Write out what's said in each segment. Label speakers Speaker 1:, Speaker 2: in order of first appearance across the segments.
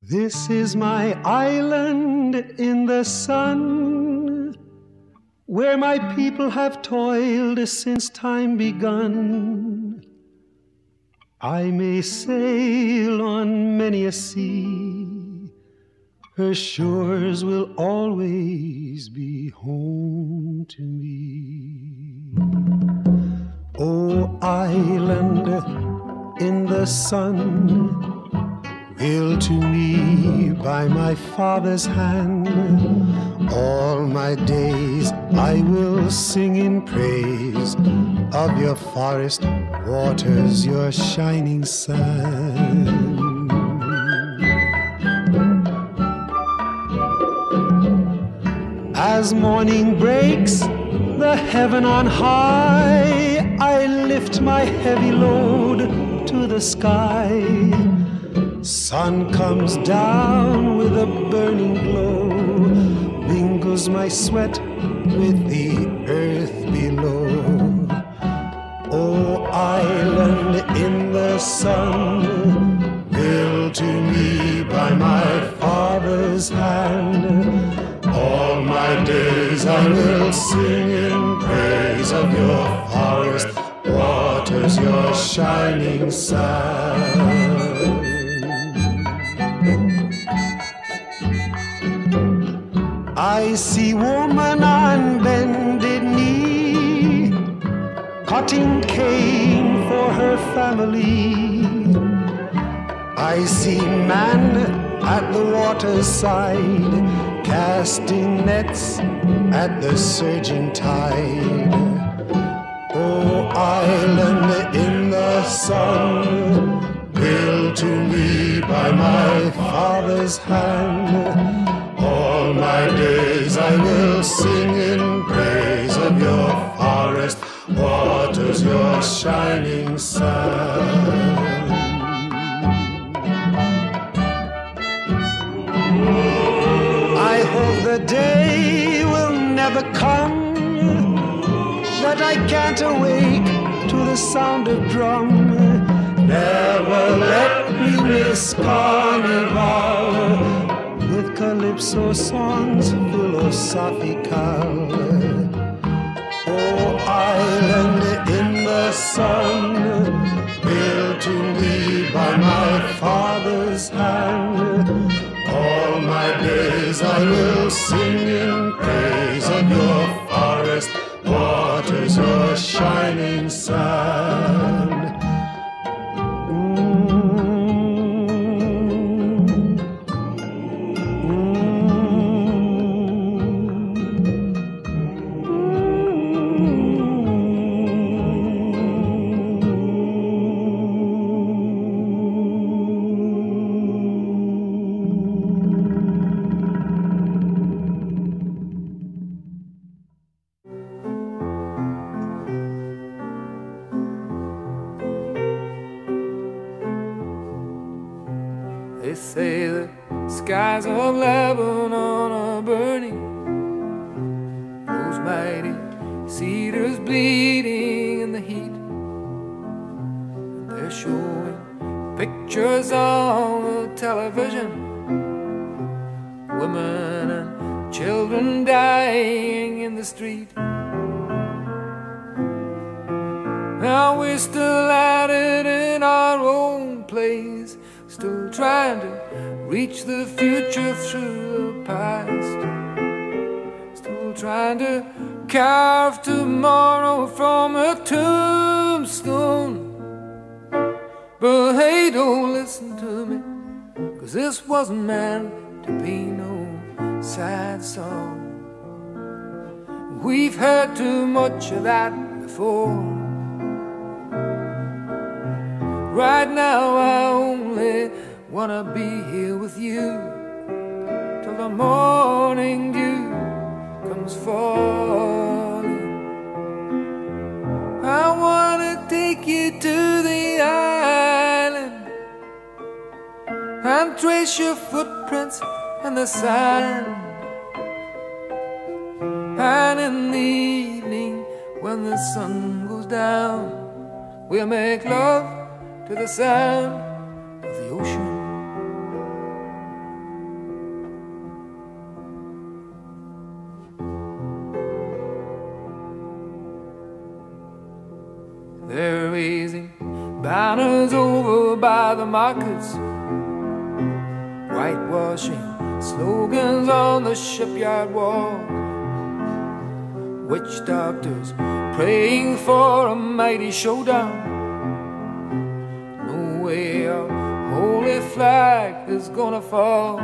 Speaker 1: This is my island in the sun, where my people have toiled since time begun. I may sail on many a sea, her shores will always be home to me. Oh, island in the sun, built to me by my father's hand, all my days I will sing in praise of your forest waters, your shining sun. As morning breaks the heaven on high, I lift my heavy load to the sky. Sun comes down with a burning glow, mingles my sweat with the earth below. Oh, island in the sun, built to me by my father's hand, all my days I will sing in praise of your forest waters, your shining sun. I see woman on bended knee, cutting cane for her family. I see man at the water's side, casting nets at the surging tide. Oh, island in the sun, built to me by my father's hand, all my days I will sing in praise of your forest waters, your shining sun. I hope the day will never come that I can't awake to the sound of drum. Never let me miss carnival with calypso songs philosophical. Oh, island in the sun, built to me by my father's hand, all my days I will sing in praise of your forest waters, your shining sun.
Speaker 2: They say the skies of Lebanon are burning, those mighty cedars bleeding in the heat. They're showing pictures on the television, women and children dying in the street. Now we're still at it in our own place, still trying to reach the future through the past, still trying to carve tomorrow from a tombstone. But hey, don't listen to me, 'cause this wasn't meant to be no sad song. We've heard too much of that before. Right now I only wanna be here with you till the morning dew comes falling. I wanna take you to the island and trace your footprints in the sand. And in the evening when the sun goes down, we'll make love to the sound of the ocean. by the markets, whitewashing slogans on the shipyard wall, witch doctors praying for a mighty showdown. No way our holy flag is gonna fall.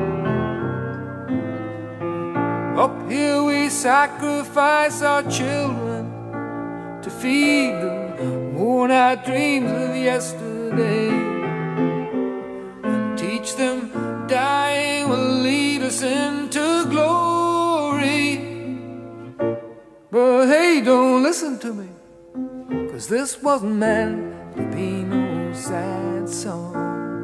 Speaker 2: Up here we sacrifice our children to feed the worn-out dreams of yesterday, and teach them dying will lead us into glory. But hey, don't listen to me, 'cause this wasn't meant to be no sad song.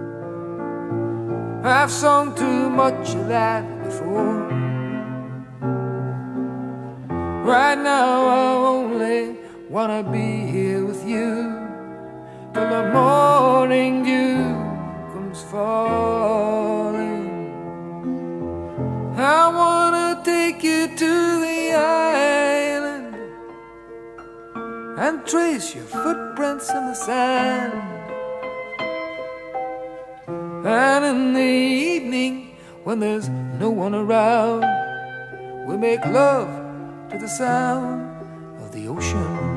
Speaker 2: I've sung too much of that before. Right now I only wanna be here with you till the morning dew comes falling. I wanna take you to the island and trace your footprints in the sand. And in the evening, when there's no one around, we make love to the sound of the ocean.